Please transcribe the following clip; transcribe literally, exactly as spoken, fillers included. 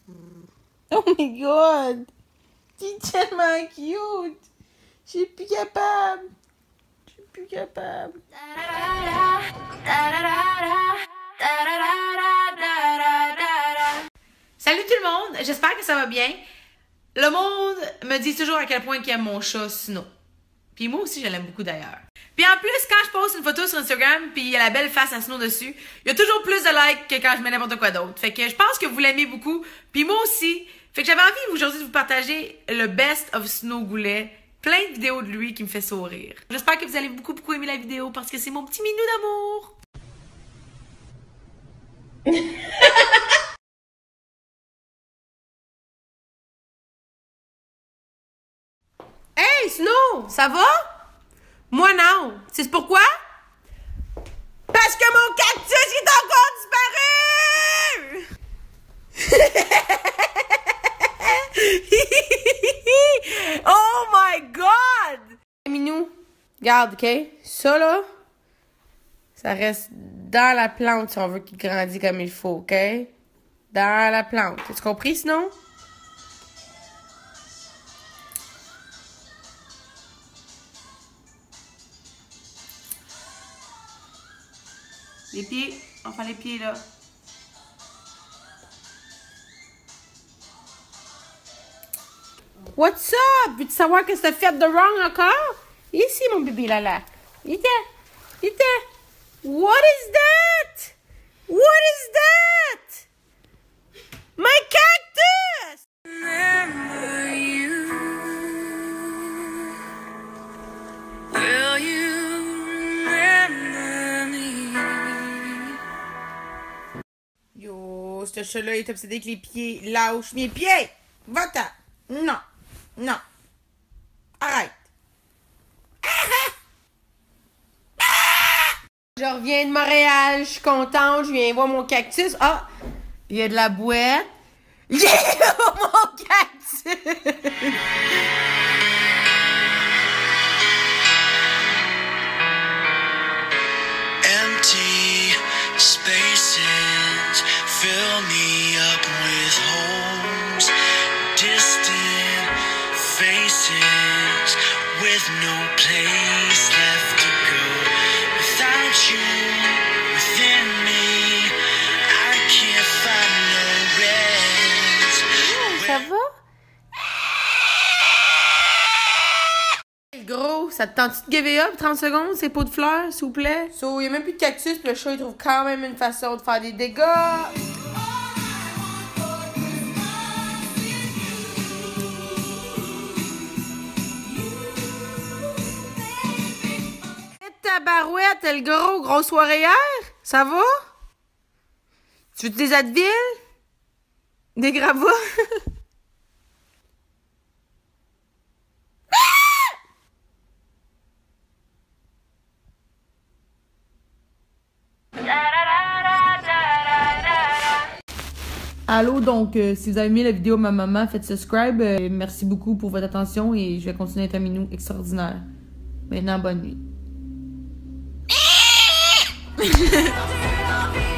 Oh my god! T'es tellement cute! Je suis plus capable! Je suis plus capable! Salut tout le monde! J'espère que ça va bien. Le monde me dit toujours à quel point il aime mon chat Snow. Puis moi aussi, je l'aime beaucoup d'ailleurs. Puis en plus, quand je poste une photo sur Instagram puis il y a la belle face à Snow dessus, il y a toujours plus de likes que quand je mets n'importe quoi d'autre. Fait que je pense que vous l'aimez beaucoup. Puis moi aussi. Fait que j'avais envie aujourd'hui de vous partager le best of Snow Goulet. Plein de vidéos de lui qui me fait sourire. J'espère que vous allez beaucoup beaucoup aimer la vidéo parce que c'est mon petit minou d'amour. Hey Snow, ça va? Moi non. C'est pourquoi? Parce que mon cactus est encore disparu! Oh my god! Minou, regarde, ok? Ça là, ça reste dans la plante si on veut qu'il grandisse comme il faut, ok? Dans la plante. As-tu compris sinon? Les pieds, on fait les pieds là. What's up? Veux-tu savoir qu'est-ce que t'as fait de wrong encore? Ici, mon bébé Lala. Viens, viens. What is that? What is that? My cactus! Remember you. Will you remember me? Yo, ce chat-là est obsédé avec les pieds. Lâche mes pieds! Va-t'en! Non! Non! Arrête! Je reviens de Montréal, je suis contente, je viens voir mon cactus. Ah! Il y a de la boîte. J'ai mon cactus! Empty spaces fill me up with holes, distant faces with no place left to go. Without you within me, I can't find no rest. Ça va? Gros, ça te tente-tu de give up trente secondes, ces pots de fleurs, s'il vous plaît? So, il n'y a même plus de cactus, puis le chat, il trouve quand même une façon de faire des dégâts. Ta barouette, le gros, grosse soirée hier? Ça va? Tu veux des Advil? Des gravats? Allô, donc, euh, si vous avez aimé la vidéo de ma maman, faites subscribe. Euh, merci beaucoup pour votre attention et je vais continuer à être un minou extraordinaire. Maintenant, bonne nuit.